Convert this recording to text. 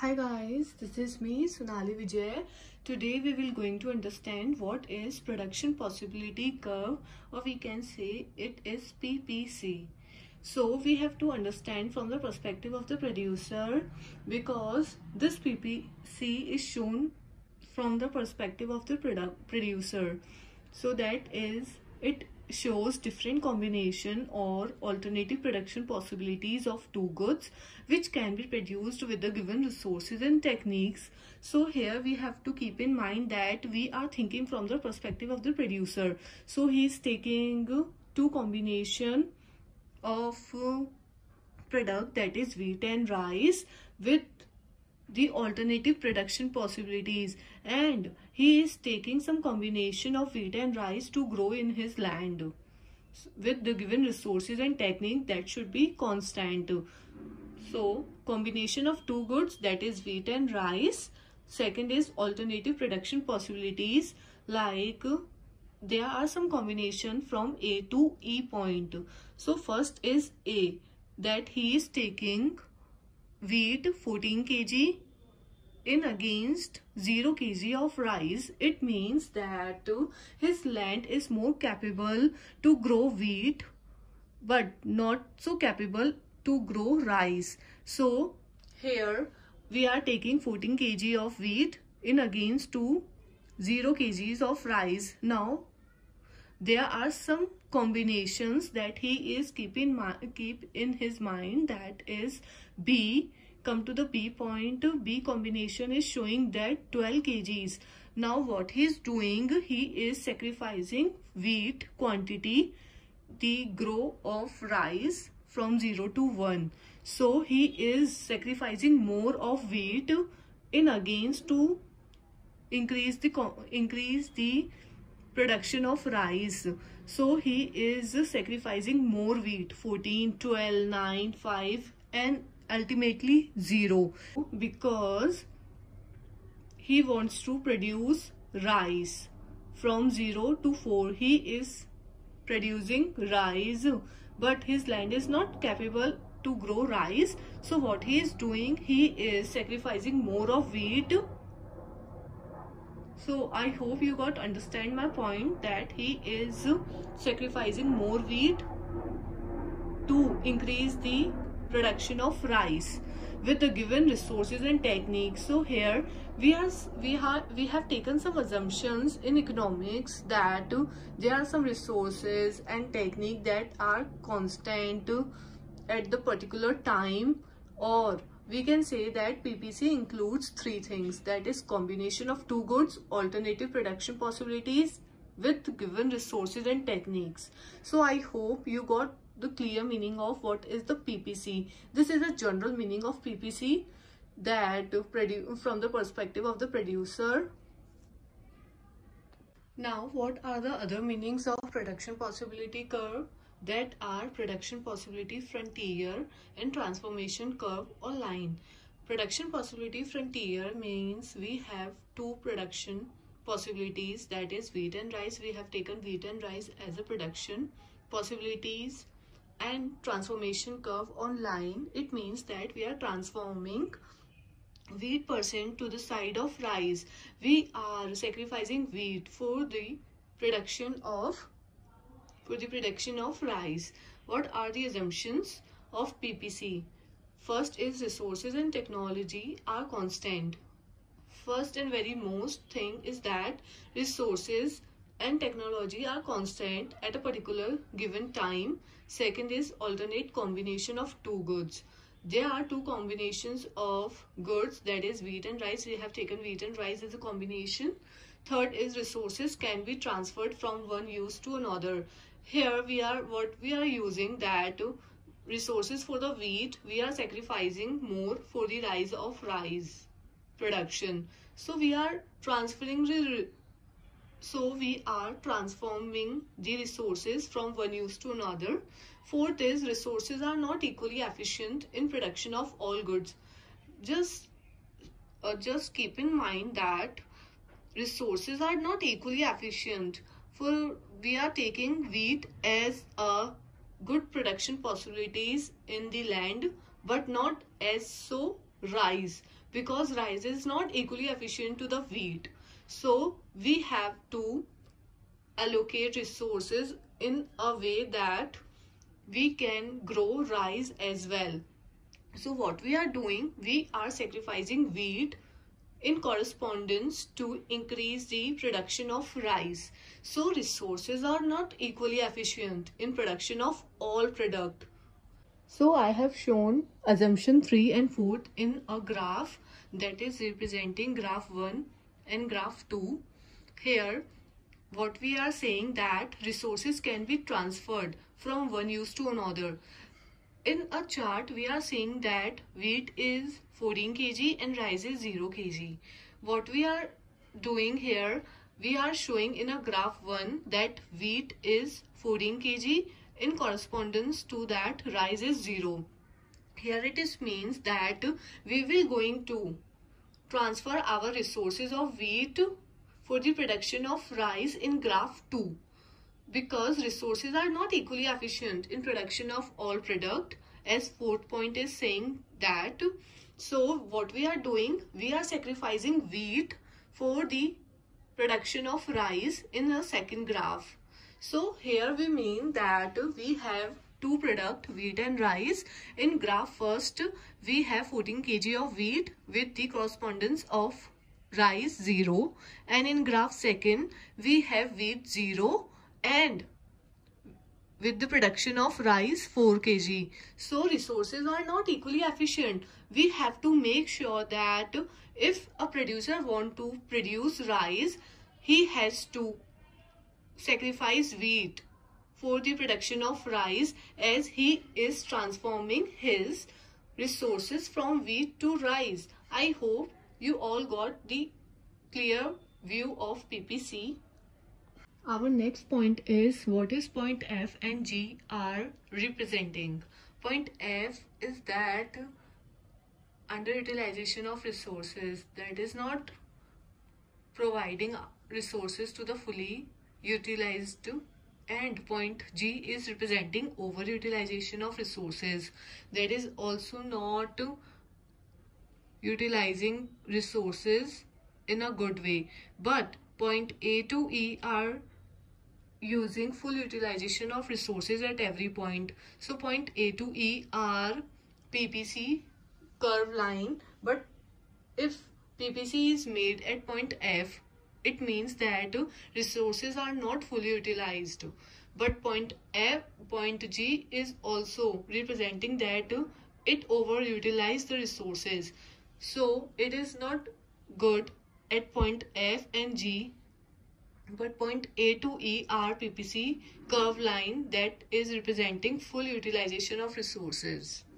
Hi guys, this is me Sonali Vijay. Today we will going to understand what is production possibility curve, or we can say it is PPC. So we have to understand from the perspective of the producer, because this PPC is shown from the perspective of the producer. So that is, it shows different combination or alternative production possibilities of two goods which can be produced with the given resources and techniques. So here we have to keep in mind that we are thinking from the perspective of the producer. So he is taking two combination of product, that is wheat and rice, with the alternative production possibilities, and he is taking some combination of wheat and rice to grow in his land with the given resources and technique that should be constant. So combination of two goods, that is wheat and rice. Second is alternative production possibilities, like there are some combination from A to E point. So first is A, that he is taking wheat 14 kg in against 0 kg of rice. It means that his land is more capable to grow wheat but not so capable to grow rice. So here we are taking 14 kg of wheat in against to 0 kgs of rice. Now there are some combinations that he is keep in his mind, that is B. Come to the B point. B combination is showing that 12 kgs. Now what he is doing, he is sacrificing wheat quantity, the grow of rice from 0 to 1. So he is sacrificing more of wheat in against to increase the production of rice. So he is sacrificing more wheat, 14, 12, 9, 5 and ultimately 0, because he wants to produce rice from 0 to 4. He is producing rice, but his land is not capable to grow rice. So what he is doing, he is sacrificing more of wheat. So I hope you got understand my point, that he is sacrificing more wheat to increase the production of rice with the given resources and techniques. So here we have taken some assumptions in economics that there are some resources and technique that are constant at the particular time, or we can say that PPC includes three things, that is combination of two goods, alternative production possibilities with given resources and techniques. So I hope you got the clear meaning of what is the PPC. This is a general meaning of PPC, that from the perspective of the producer. Now what are the other meanings of production possibility curve? That are production possibility frontier and transformation curve or line. Production possibility frontier means we have two production possibilities, that is wheat and rice. We have taken wheat and rice as a production possibilities. And transformation curve on line, it means that we are transforming wheat percent to the side of rice. We are sacrificing wheat for the production of rice. What are the assumptions of PPC? First is resources and technology are constant. First and very most thing is that resources and technology are constant at a particular given time. Second is alternate combination of two goods. There are two combinations of goods, that is wheat and rice. We have taken wheat and rice as a combination. Third is resources can be transferred from one use to another. Here we are using that resources for the wheat, we are sacrificing more for the rise of rice production. So we are transforming the resources from one use to another. Fourth is resources are not equally efficient in production of all goods. Just keep in mind that resources are not equally efficient. For we are taking wheat as a good production possibilities in the land, but not as so rice, because rice is not equally efficient to the wheat. So we have to allocate resources in a way that we can grow rice as well. So what we are doing, we are sacrificing wheat in correspondence to increase the production of rice. So resources are not equally efficient in production of all product. So I have shown assumption 3 and 4 in a graph that is representing graph 1 and graph 2. Here what we are saying that resources can be transferred from one use to another. In a chart, we are saying that wheat is 14 kg and rice is 0 kg. What we are doing here, we are showing in a graph 1 that wheat is 14 kg in correspondence to that rice is 0. Here it is means that we will going to transfer our resources of wheat for the production of rice in graph 2. Because resources are not equally efficient in production of all product, as fourth point is saying that. So what we are doing, we are sacrificing wheat for the production of rice in the second graph. So here we mean that we have two product, wheat and rice. In graph first we have 14 kg of wheat with the correspondence of rice 0, and in graph second we have wheat 0 and with the production of rice 4 kg. So resources are not equally efficient. We have to make sure that if a producer want to produce rice, he has to sacrifice wheat for the production of rice, as he is transforming his resources from wheat to rice. I hope you all got the clear view of PPC. Our next point is what is point F and G are representing. Point F is that underutilization of resources, that is not providing resources to the fully utilized, and point G is representing overutilization of resources, that is also not utilizing resources in a good way. But point A to E are using full utilization of resources at every point. So point A to E are PPC curve line, but if PPC is made at point F, it means that resources are not fully utilized. But point G is also representing that it overutilized the resources. So it is not good at point F and G. But point A to E are PPC curve line that is representing full utilization of resources.